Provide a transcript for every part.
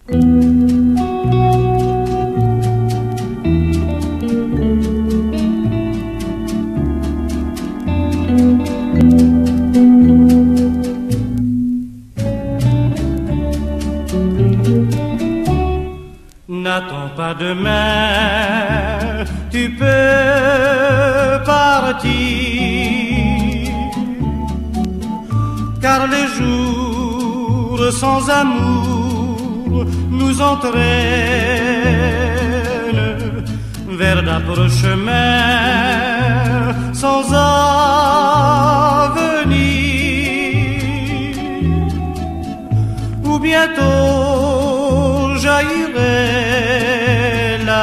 N'attends pas demain, tu peux partir, car les jours sans amour nous entraînent vers d'âpres chemins sans avenir, où bientôt jaillirait la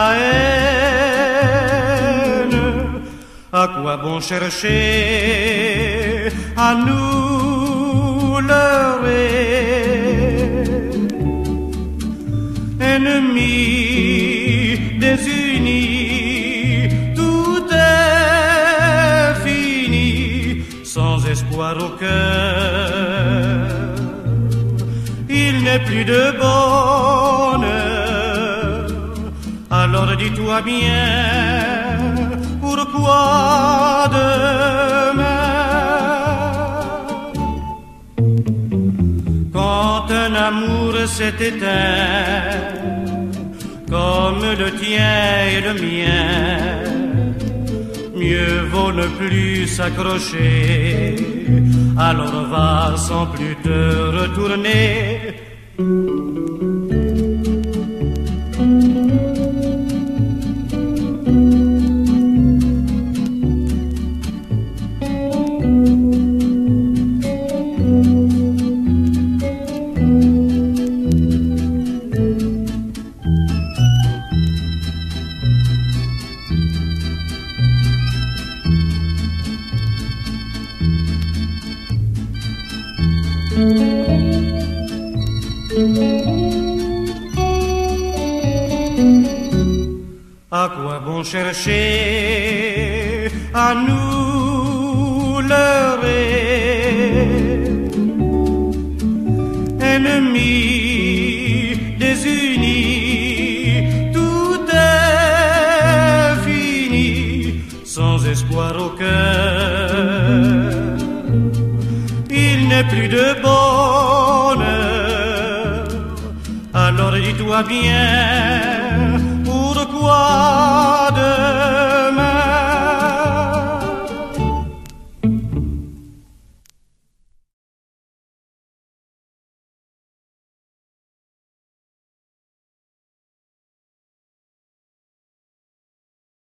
haine. À quoi bon chercher à nous leurrer, ennemis désunis, tout est fini, sans espoir au cœur. Il n'est plus de bonheur, alors dis-toi bien, pourquoi demain? Quand un amour s'est éteint, comme le tien et le mien, mieux vaut ne plus s'accrocher, alors va sans plus te retourner. À quoi bon chercher à nous leurrer, ennemis désunis, tout est fini, sans espoir au cœur. Il n'est plus de bonheur, alors dis-toi bien, pourquoi